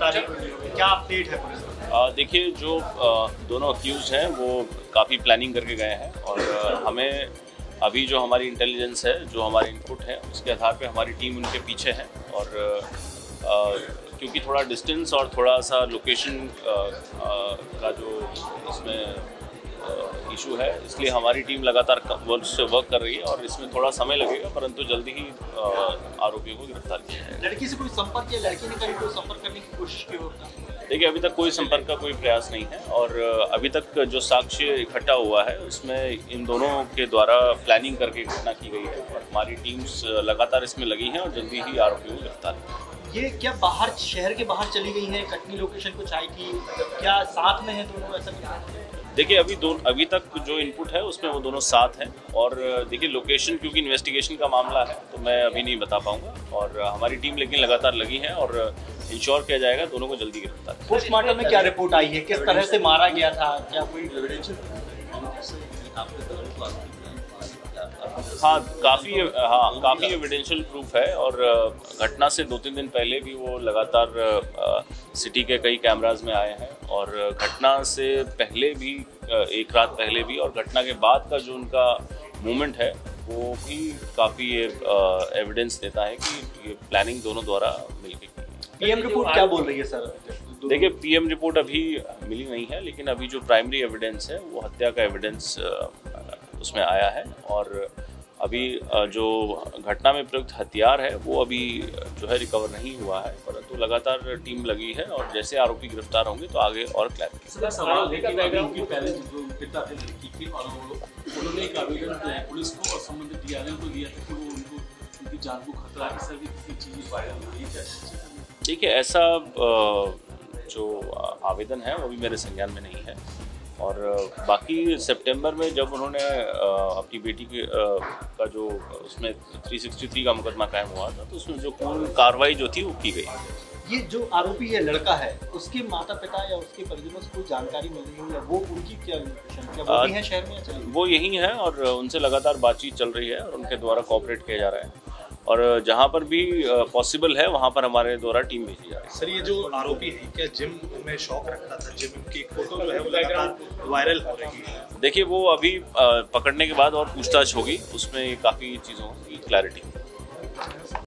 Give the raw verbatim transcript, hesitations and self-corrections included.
गिरफ्तारी हुई होगी, क्या अपडेट है पुलिस? देखिए, जो आ, दोनों अक्यूज हैं वो काफ़ी प्लानिंग करके गए हैं और आ, हमें अभी जो हमारी इंटेलिजेंस है, जो हमारे इनपुट है, उसके आधार पे हमारी टीम उनके पीछे है और आ, क्योंकि थोड़ा डिस्टेंस और थोड़ा सा लोकेशन का जो इसमें इशू है, इसलिए हमारी टीम लगातार उससे वर्क कर रही है और इसमें थोड़ा समय लगेगा, परंतु जल्दी ही आरोपियों को गिरफ्तार किया जाएगा। लड़की से कोई संपर्क या लड़की ने कहीं कोई संपर्क करने की कोशिश की होगा? देखिए, अभी तक कोई संपर्क का कोई प्रयास नहीं है और अभी तक जो साक्ष्य इकट्ठा हुआ है उसमें इन दोनों के द्वारा प्लानिंग करके घटना की गई है और हमारी टीम्स लगातार इसमें लगी हैं और जल्दी ही आरोपियों को गिरफ्तार किया। ये क्या बाहर, शहर के बाहर चली गई हैं? कटनी लोकेशन कुछ आई थी, क्या साथ में है दोनों, ऐसा कुछ? देखिए, अभी दो अभी तक जो इनपुट है उसमें वो दोनों साथ हैं और देखिए लोकेशन क्योंकि इन्वेस्टिगेशन का मामला है तो मैं अभी नहीं बता पाऊंगा और हमारी टीम लेकिन लगातार लगी है और इंश्योर किया जाएगा दोनों को जल्दी गिरफ्तार। पोस्टमार्टम में क्या रिपोर्ट आई है, किस तरह से मारा गया था, क्या कोई? हाँ, काफ़ी हाँ काफ़ी एविडेंशियल प्रूफ है और घटना से दो तीन दिन पहले भी वो लगातार सिटी के कई कैमराज में आए हैं और घटना से पहले भी, एक रात पहले भी और घटना के बाद का जो उनका मूवमेंट है वो भी काफ़ी एविडेंस देता है कि ये प्लानिंग दोनों द्वारा मिलकर की है। पीएम रिपोर्ट क्या बोल रही है सर? देखिए, पीएम रिपोर्ट अभी मिली नहीं है लेकिन अभी जो प्राइमरी एविडेंस है वो हत्या का एविडेंस उसमें आया है और अभी जो घटना में प्रयुक्त हथियार है वो अभी जो है रिकवर नहीं हुआ है, परंतु लगातार टीम लगी है और जैसे आरोपी गिरफ्तार होंगे तो आगे और क्लैरिटी। सवाल है कि उनके पेरेंट्स जो पिता थे लड़की के और उन्होंने एक आवेदन पुलिस को और संबंधित डीआरएम को दिया था कि वो उनको उनकी जान को खतरा है, सभी किसी चीज़ वायरल हुई है। देखिए, ऐसा जो आवेदन है वो भी मेरे संज्ञान में नहीं है और बाकी सितंबर में जब उन्होंने अपनी बेटी के का जो उसमें तीन सौ तिरसठ का मुकदमा कायम हुआ था तो उसमें जो पूर्ण कार्रवाई जो थी वो की गई। ये जो आरोपी ये लड़का है उसके माता पिता या उसके परिजनों से कोई जानकारी मिल रही है, वो उनकी क्या लोकेशन, क्या वो भी है शहर में या चली? वो यही है और उनसे लगातार बातचीत चल रही है और उनके द्वारा कोऑपरेट किया जा रहा है और जहाँ पर भी पॉसिबल है वहाँ पर हमारे द्वारा टीम भेजी जा रही है। सर, ये जो आरोपी है क्या जिम में शौक रखता था? जिम की फोटो जो है वो लगातार वायरल हो रही है। देखिए, वो अभी पकड़ने के बाद और पूछताछ होगी, उसमें काफ़ी चीज़ों की क्लैरिटी